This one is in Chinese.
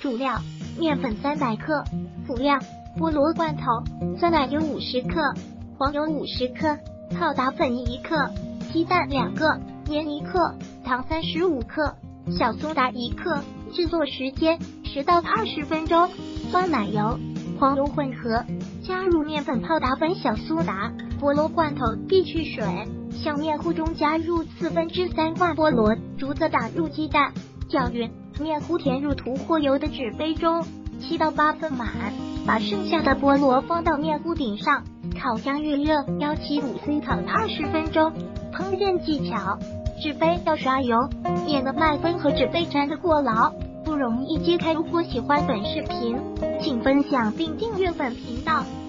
主料：面粉300克，辅料：菠萝罐头、酸奶油50克、黄油50克、泡打粉1克、鸡蛋2个、盐1克、糖35克、小苏打1克。制作时间10到20分钟。酸奶油、黄油混合，加入面粉、泡打粉、小苏打、菠萝罐头，避去水。向面糊中加入3/4罐菠萝，逐个打入鸡蛋，搅匀。面糊填入涂或油的纸杯中，7到8分满。把剩下的菠萝放到面糊顶上，烤箱预热175C烤20分钟。烹饪技巧：纸杯要刷油，免得麦粉和纸杯粘得过牢，不容易揭开。如果喜欢本视频，请分享并订阅本频道。